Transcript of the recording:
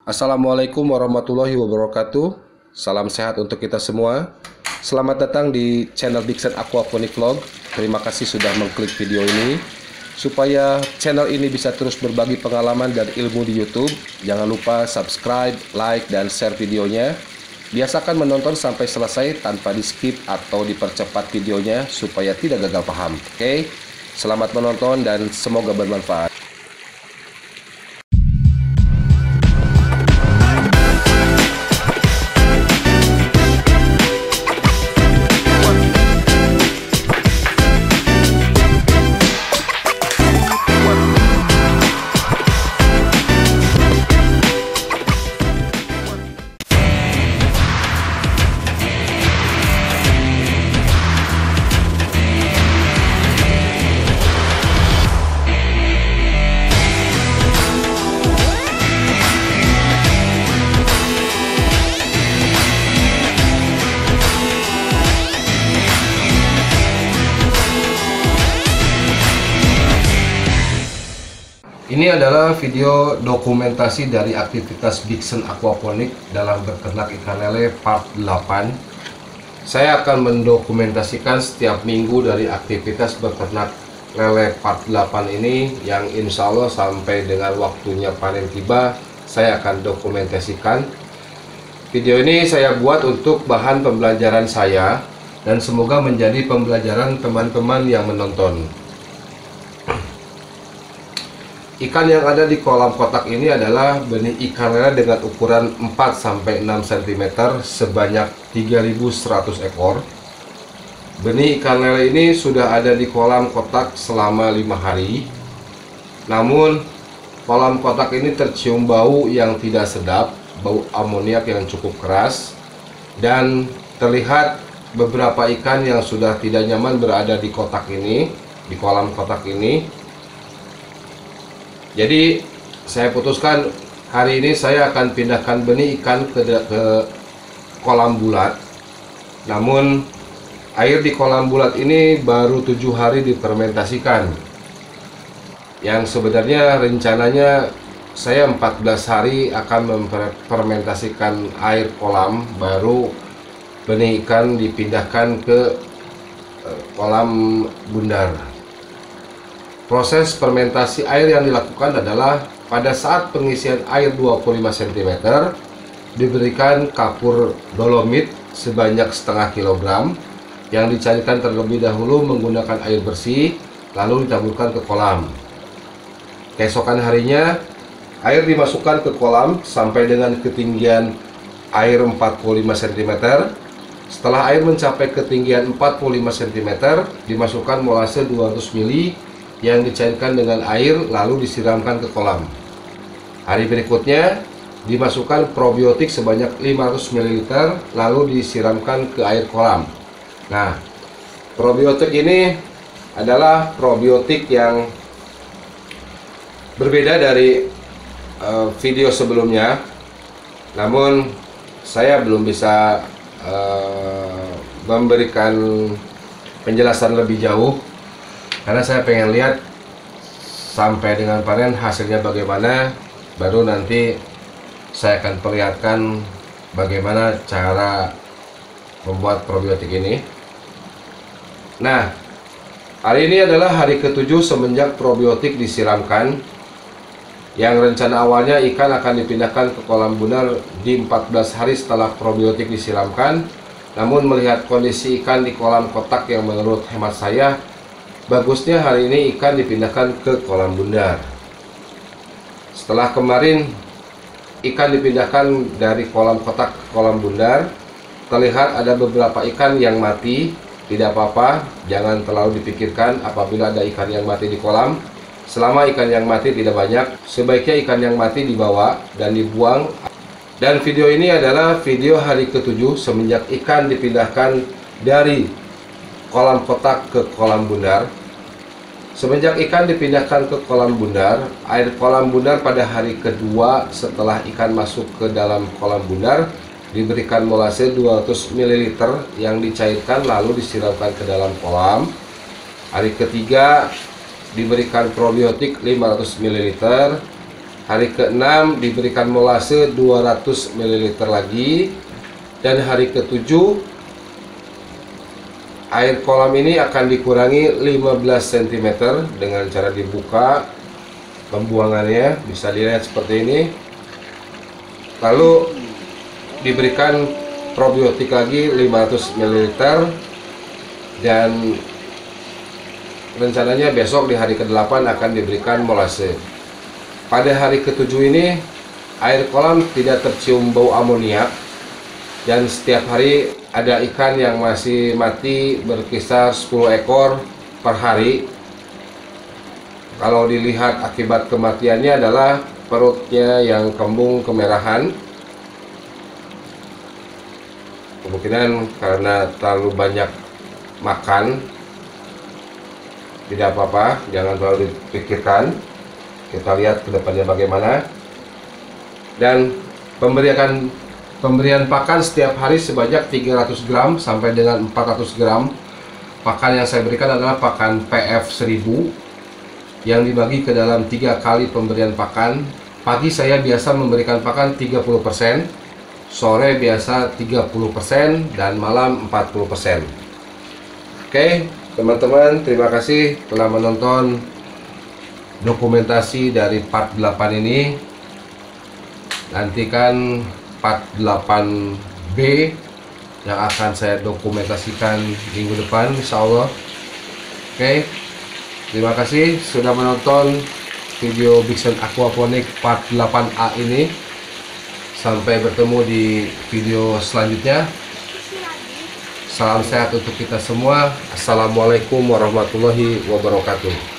Assalamualaikum warahmatullahi wabarakatuh. Salam sehat untuk kita semua. Selamat datang di channel Dixon Aquaponic Vlog. Terima kasih sudah mengklik video ini. Supaya channel ini bisa terus berbagi pengalaman dan ilmu di YouTube, jangan lupa subscribe, like, dan share videonya. Biasakan menonton sampai selesai tanpa di skip atau dipercepat videonya supaya tidak gagal paham. Oke? Selamat menonton dan semoga bermanfaat. Ini adalah video dokumentasi dari aktivitas Dixon Aquaponic dalam beternak ikan lele part 8. Saya akan mendokumentasikan setiap minggu dari aktivitas beternak lele part 8 ini, yang insya Allah sampai dengan waktunya panen tiba saya akan dokumentasikan. Video ini saya buat untuk bahan pembelajaran saya dan semoga menjadi pembelajaran teman-teman yang menonton. Ikan yang ada di kolam kotak ini adalah benih ikan lele dengan ukuran 4-6 cm sebanyak 3.100 ekor. Benih ikan lele ini sudah ada di kolam kotak selama 5 hari. Namun kolam kotak ini tercium bau yang tidak sedap, bau amoniak yang cukup keras, dan terlihat beberapa ikan yang sudah tidak nyaman berada di kotak ini, di kolam kotak ini. Jadi saya putuskan hari ini saya akan pindahkan benih ikan ke kolam bulat. Namun air di kolam bulat ini baru 7 hari difermentasikan. Yang sebenarnya rencananya saya 14 hari akan memfermentasikan air kolam, baru benih ikan dipindahkan ke kolam bundar. Proses fermentasi air yang dilakukan adalah pada saat pengisian air 25 cm diberikan kapur dolomit sebanyak setengah kilogram yang dicairkan terlebih dahulu menggunakan air bersih, lalu ditaburkan ke kolam. Keesokan harinya air dimasukkan ke kolam sampai dengan ketinggian air 45 cm. Setelah air mencapai ketinggian 45 cm, dimasukkan molase 200 ml yang dicairkan dengan air lalu disiramkan ke kolam. Hari berikutnya dimasukkan probiotik sebanyak 500 ml lalu disiramkan ke air kolam. Nah, probiotik ini adalah probiotik yang berbeda dari video sebelumnya. Namun saya belum bisa memberikan penjelasan lebih jauh karena saya pengen lihat sampai dengan panen hasilnya bagaimana, baru nanti saya akan perlihatkan bagaimana cara membuat probiotik ini. Nah, hari ini adalah hari ke-7 semenjak probiotik disiramkan, yang rencana awalnya ikan akan dipindahkan ke kolam bundar di 14 hari setelah probiotik disiramkan. Namun melihat kondisi ikan di kolam kotak yang menurut hemat saya bagusnya, hari ini ikan dipindahkan ke kolam bundar. Setelah kemarin ikan dipindahkan dari kolam kotak ke kolam bundar, terlihat ada beberapa ikan yang mati. Tidak apa-apa, jangan terlalu dipikirkan apabila ada ikan yang mati di kolam. Selama ikan yang mati tidak banyak, sebaiknya ikan yang mati dibawa dan dibuang. Dan video ini adalah video hari ke-7 semenjak ikan dipindahkan dari kolam kotak ke kolam bundar. Semenjak ikan dipindahkan ke kolam bundar, air kolam bundar pada hari kedua setelah ikan masuk ke dalam kolam bundar diberikan molase 200 ml yang dicairkan lalu disiramkan ke dalam kolam. Hari ketiga diberikan probiotik 500 ml Hari ke-6 diberikan molase 200 ml lagi. Dan hari ke-7 air kolam ini akan dikurangi 15 cm dengan cara dibuka pembuangannya, bisa dilihat seperti ini. Lalu diberikan probiotik lagi 500 ml, dan rencananya besok di hari ke-8 akan diberikan molase. Pada hari ke-7 ini air kolam tidak tercium bau amoniak, dan setiap hari ada ikan yang masih mati berkisar 10 ekor per hari. Kalau dilihat akibat kematiannya adalah perutnya yang kembung kemerahan, kemungkinan karena terlalu banyak makan. Tidak apa-apa, jangan terlalu dipikirkan. Kita lihat ke depannya bagaimana. Dan pemberian pakan setiap hari sebanyak 300 gram sampai dengan 400 gram. Pakan yang saya berikan adalah pakan PF 1000 yang dibagi ke dalam 3 kali pemberian pakan. Pagi saya biasa memberikan pakan 30%, sore biasa 30%, dan malam 40%. Oke, teman-teman, terima kasih telah menonton dokumentasi dari part 8 ini. Nantikan part 8B yang akan saya dokumentasikan minggu depan, insya Allah. Oke, terima kasih sudah menonton video Bigson Aquaponik part 8A ini. Sampai bertemu di video selanjutnya. Salam sehat untuk kita semua. Assalamualaikum warahmatullahi wabarakatuh.